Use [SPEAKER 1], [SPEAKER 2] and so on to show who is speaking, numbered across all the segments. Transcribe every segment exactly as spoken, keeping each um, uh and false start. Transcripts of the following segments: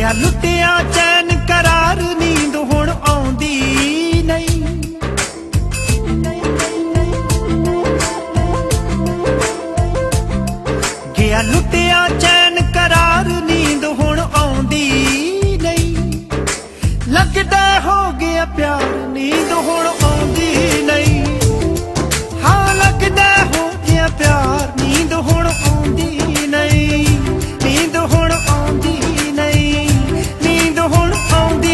[SPEAKER 1] ਗਿਆ ਲੁੱਟਿਆ ਚੈਨ करार नींद हुण आउंदी नहीं। गया लुटिया चैन करार नींद हुण आउंदी नहीं। लगदा हो गया प्यार नींद हुण आउंदी नहीं। हाँ लगदा हो गया प्यार नींद हुण आउंदी नहीं। नींद हुण आउंदी नहीं। नींद हुण आउंदी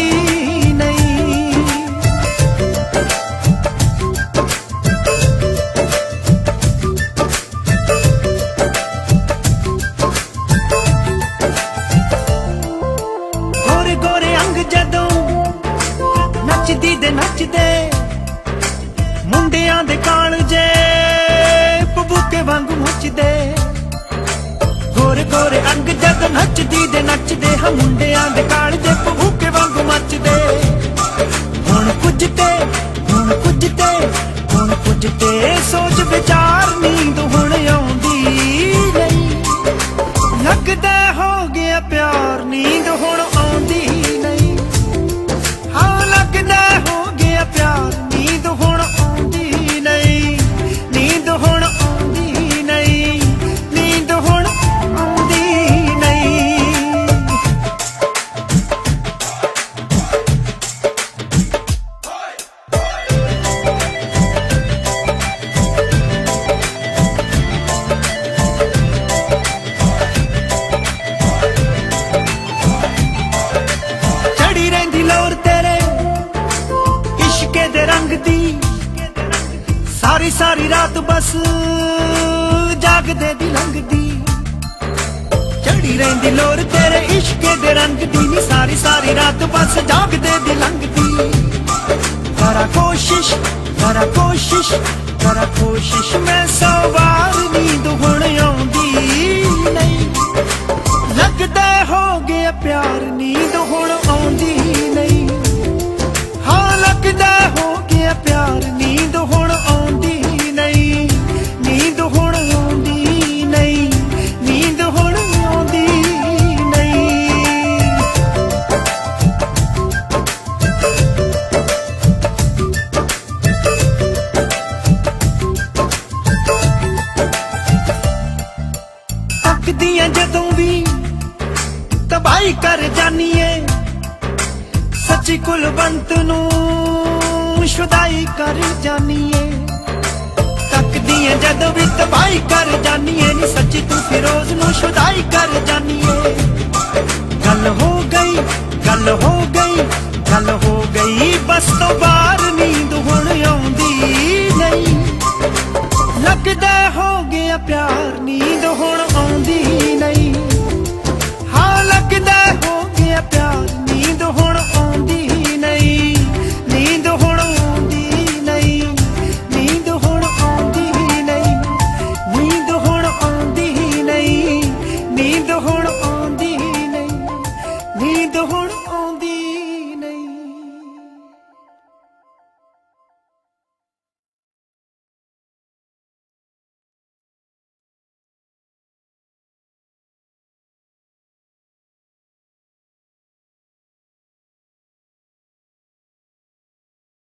[SPEAKER 1] नचदी दे नचदे मुंडियां दे कालजे पबूके वांगू मचदे। गोरे गोरे अंग जद नचदी दे नचदे हम मुंडियां दे कालजे पबूके वांगू मचदे। हुण कुझते हुण कुझते हुण कुझते सोच विचार नींद हुण आउंदी नहीं। लगदा हो गया प्यार नींद हुण आउंदी नहीं। हाँ लगदा हो गया प्यार नींद हुण आउंदी नहीं। नींद हुण आउंदी नहीं। नींद हुण आउंदी नहीं। चढ़ी रहिंदी लोर तेरे इश्के दे रंग दी। सारी सारी रात बस जागदे दी लंघदी। चढ़ी रहिंदी लोर तेरे इश्के दे रंग दी नी। सारी सारी रात बस जागदे दी लंघदी। करा कोशिश करा कोशिश करा कोशिश मैं सौ बार नींद हुण आउंदी नहीं। लगदा हो गया प्यार नींद हुण आउंदी नहीं। हाँ लगदा हो गया प्यार नींद हुण आउंदी नहीं। नींद हुण आउंदी नहीं। नींद हुण आउंदी नहीं। तकदियां जदों भी तबाही कर जानी है। सच्ची कुलवंत नू शुदाई कर जानी है। तकदी है जदों भी तबाही कर जानी है नी। सच्ची तू फिरोज नू शुदाई कर जानी है। गल हो गई गल हो गई गल हो गई बस तो बाहर नींद हुण आउंदी नहीं। लगदा हो गया प्यार